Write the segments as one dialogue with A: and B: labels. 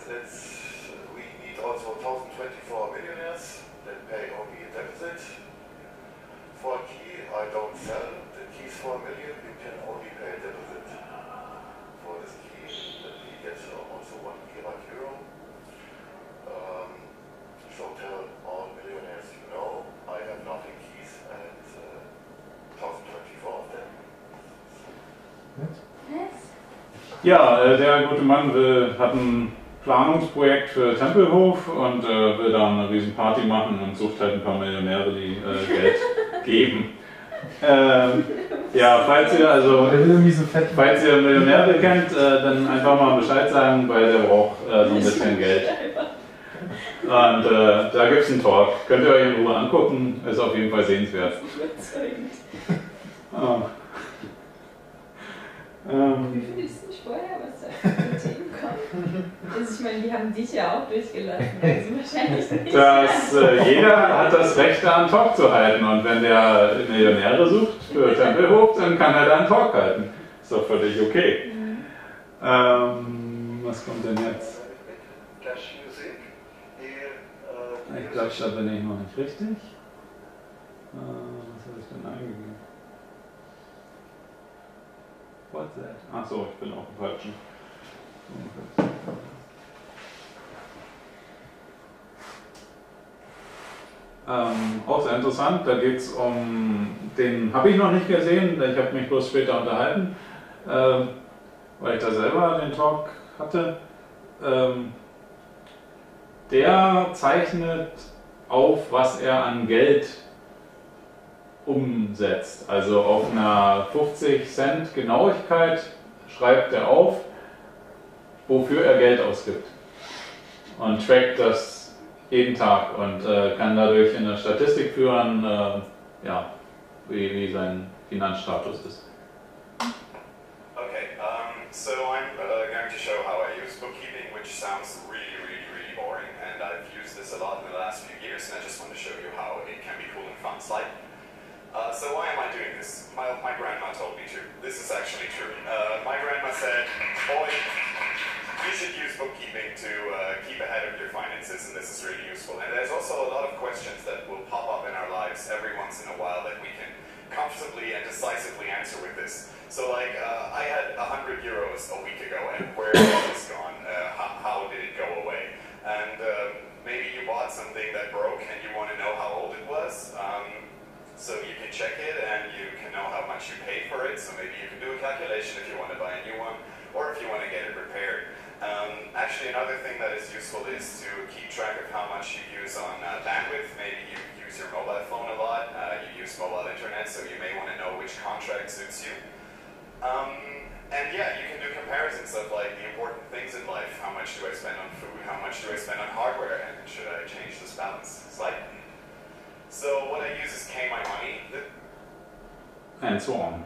A: we need also 1,024 millionaires that pay only a deficit. For a key, I don't sell the keys for a million, you can only pay a deficit. For this key, that we get also 1 kilowatt euro. So tell all millionaires you know, I have nothing keys and 1,024 of them.
B: Ja, der gute Mann hat ein Planungsprojekt für Tempelhof und will da eine riesen Party machen und sucht halt ein paar Millionäre, die Geld geben. Ja, falls ihr Millionäre kennt, dann einfach mal Bescheid sagen, weil der braucht so ein bisschen Geld. Und da gibt es einen Talk, könnt ihr euch in Ruhe angucken, ist auf jeden Fall sehenswert.
C: Wie findest du nicht vorher, was da für Themen kommen? Also ich meine, die haben dich ja auch durchgelassen, also wahrscheinlich nicht.
B: Jeder hat das Recht, da einen Talk zu halten, und wenn der Millionäre sucht für Tempelhof, dann kann er da einen Talk halten. Ist doch völlig okay. Was kommt denn jetzt? Ich glaube, da bin ich noch nicht richtig. Was habe ich denn eingegeben? What's that? Achso, ich bin auf dem falschen. Auch sehr interessant, da geht es den habe ich noch nicht gesehen, ich habe mich bloß später unterhalten, weil ich da selber den Talk hatte. Der zeichnet auf, was er an Geld umsetzt. Also auf einer 50 Cent Genauigkeit schreibt er auf, wofür er Geld ausgibt. Und trackt das jeden Tag und kann dadurch in eine Statistik führen, ja, wie sein Finanzstatus ist.
D: Okay, so I'm going to show how I use bookkeeping, which sounds really boring, and I've used this a lot in the last few years, and I just want to show you how it can be cool and fun. Slide. So why am I doing this? My grandma told me to. This is actually true. My grandma said, boy, you should use bookkeeping to keep ahead of your finances, and this is really useful. And there's also a lot of questions that will pop up in our lives every once in a while that we can comfortably and decisively answer with this. So like, I had 100 euros a week ago, and where is this gone? How did it go away? And maybe you bought something that broke and you want to know how old it was. So you can check it and you can know how much you paid for it, so maybe you can do a calculation if you want to buy a new one or if you want to get it repaired. Actually, another thing that is useful is to keep track of how much you use on bandwidth. Maybe you use your mobile phone a lot, you use mobile internet, so you may want to know which contract suits you. And yeah, you can do comparisons of like the important things in life. How much do I spend on food? How much do I spend on hardware? And should I change this balance? Slide. So what I use is K My Money.
B: And so on.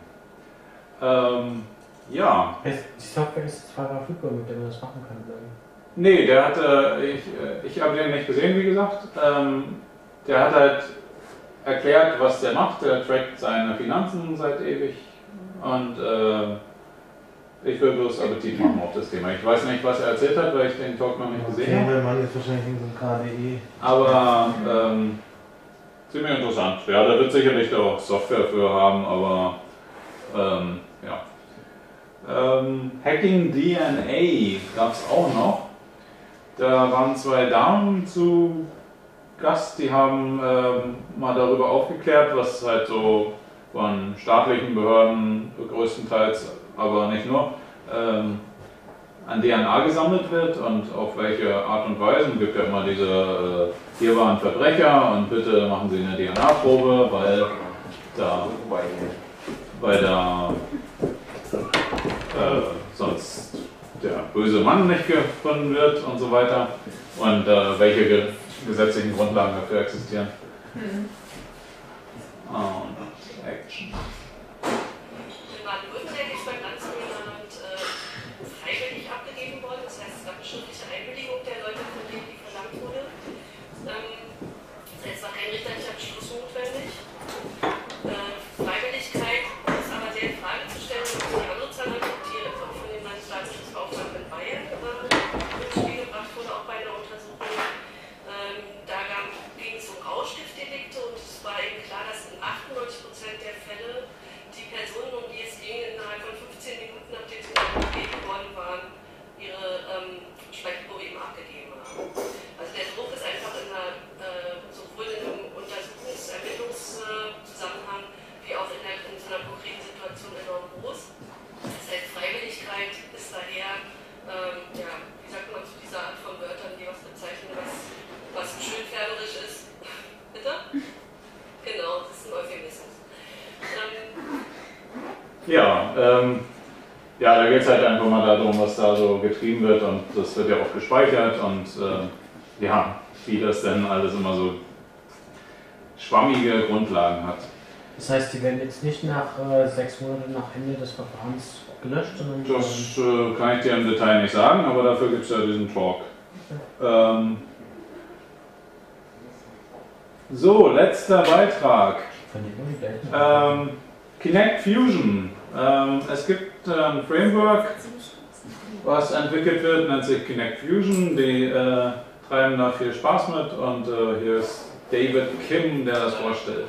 B: Ja.
E: Die Software ist zwar verfügbar, mit der man das machen kann, glaube ich.
B: Nee, der hat, ich habe den nicht gesehen, wie gesagt. Der hat halt erklärt, was der macht. Der trackt seine Finanzen seit ewig. Und ich will bloß Appetit machen auf das Thema. Ich weiß nicht, was er erzählt hat, weil ich den Talk noch nicht gesehen habe.
E: Der Mann ist wahrscheinlich in so einem KDE.
B: Aber ziemlich interessant. Ja, da wird sicherlich auch Software für haben, aber ja. Hacking DNA gab es auch noch. Da waren 2 Damen zu Gast, die haben mal darüber aufgeklärt, was halt so von staatlichen Behörden größtenteils, aber nicht nur, an DNA gesammelt wird und auf welche Art und Weise. Es gibt ja immer diese, hier war ein Verbrecher und bitte machen Sie eine DNA-Probe, weil da sonst der böse Mann nicht gefunden wird und so weiter, und welche gesetzlichen Grundlagen dafür existieren. Und Action.
F: In Baden-Württemberg ist beim Landesjugendamt freiwillig abgegeben worden, das heißt, es gab eine schriftliche Einwilligung der Leute, von denen die verlangt wurde. Es war kein richterlicher Beschluss notwendig. Freiwilligkeit ist aber sehr in Frage zu stellen, wenn man die andere Zahl anguckt, hier von dem Landesdatenschutzbeauftragten in Bayern ins Spiel gebracht.
B: ja, da geht es halt einfach mal darum, was da so getrieben wird und das wird ja auch gespeichert und ja, wie das denn alles immer so schwammige Grundlagen hat.
E: Das heißt, die werden jetzt nicht nach 6 Monaten nach Ende des Verfahrens gelöscht, sondern...
B: Das kann ich dir im Detail nicht sagen, aber dafür gibt es ja diesen Talk. So, letzter Beitrag. Kinect Fusion. Es gibt ein Framework, was entwickelt wird, nennt sich Kinect Fusion. Die treiben da viel Spaß mit und hier ist David Kim, der das vorstellt.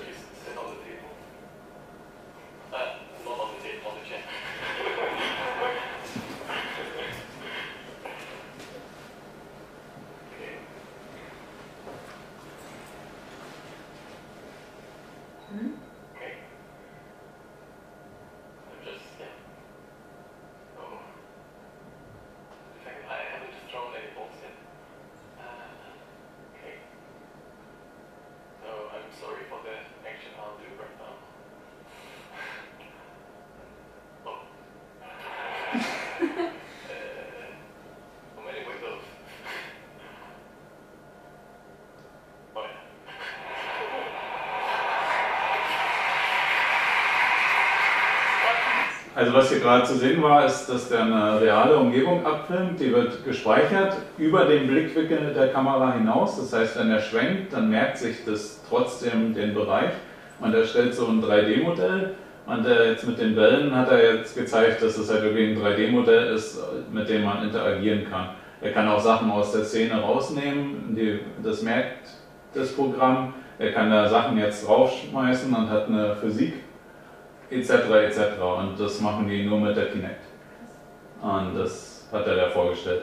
B: Also was hier gerade zu sehen war, ist, dass der eine reale Umgebung abfilmt, die wird gespeichert über den Blickwinkel der Kamera hinaus. Das heißt, wenn er schwenkt, dann merkt sich das trotzdem den Bereich und er stellt so ein 3D-Modell. Und jetzt mit den Wellen hat er jetzt gezeigt, dass es halt wirklich ein 3D-Modell ist, mit dem man interagieren kann. Er kann auch Sachen aus der Szene rausnehmen, das merkt das Programm. Er kann da Sachen jetzt draufschmeißen und hat eine Physik etc. etc. Und das machen die nur mit der Kinect. Und das hat er da vorgestellt.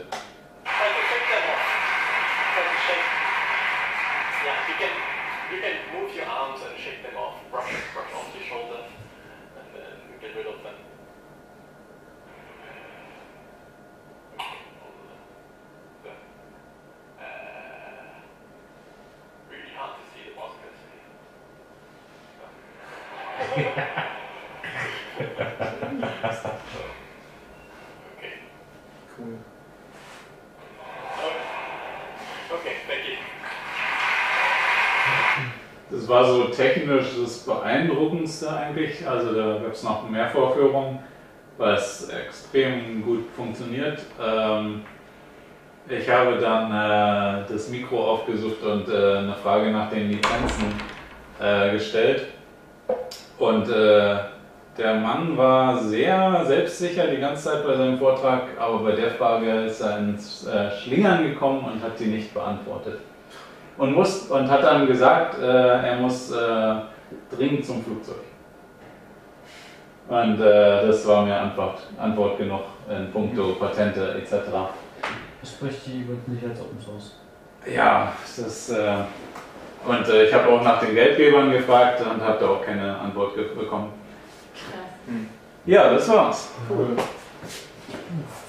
E: Cool.
D: Okay, thank you.
B: Das war so technisch das Beeindruckendste eigentlich. Also da gab es noch mehr Vorführungen, was extrem gut funktioniert. Ich habe dann das Mikro aufgesucht und eine Frage nach den Lizenzen gestellt. Und der Mann war sehr selbstsicher die ganze Zeit bei seinem Vortrag, aber bei der Frage ist er ins Schlingern gekommen und hat sie nicht beantwortet. Und hat dann gesagt, er muss dringend zum Flugzeug. Und das war mir Antwort genug in puncto Patente etc.
E: Sprich, die wird nicht als Open Source.
B: Ja, und ich habe auch nach den Geldgebern gefragt und habe da auch keine Antwort bekommen.
C: Krass.
B: Ja, das war's.
E: Cool.